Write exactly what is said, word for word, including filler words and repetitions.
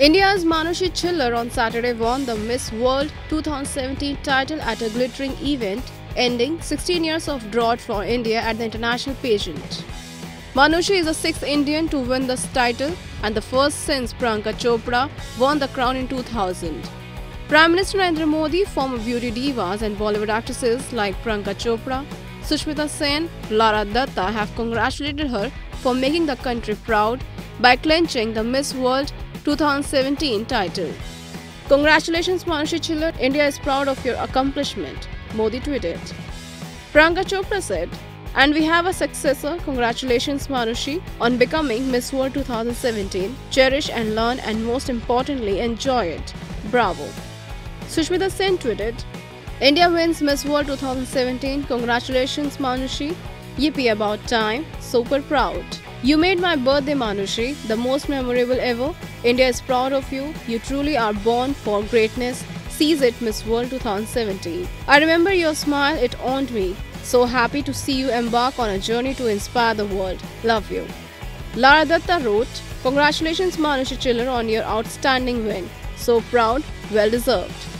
India's Manushi Chhillar on Saturday won the Miss World twenty seventeen title at a glittering event, ending sixteen years of drought for India at the international pageant. Manushi is the sixth Indian to win this title and the first since Priyanka Chopra won the crown in two thousand. Prime Minister Narendra Modi, former beauty divas and Bollywood actresses like Priyanka Chopra, Sushmita Sen, Lara Datta have congratulated her for making the country proud by clinching the Miss World twenty seventeen title. Congratulations Manushi Chhillar, India is proud of your accomplishment, Modi tweeted. Priyanka Chopra said, "And we have a successor. Congratulations Manushi on becoming Miss World twenty seventeen. Cherish and learn and most importantly enjoy it. Bravo." Sushmita Sen tweeted, "India wins Miss World twenty seventeen. Congratulations Manushi. Yippee about time. Super proud. You made my birthday Manushi the most memorable ever. India is proud of you. You truly are born for greatness. Seize it Miss World twenty seventeen. I remember your smile, it owned me. So happy to see you embark on a journey to inspire the world. Love you." Lara Datta wrote, "Congratulations Manushi Chhillar on your outstanding win. So proud, well deserved."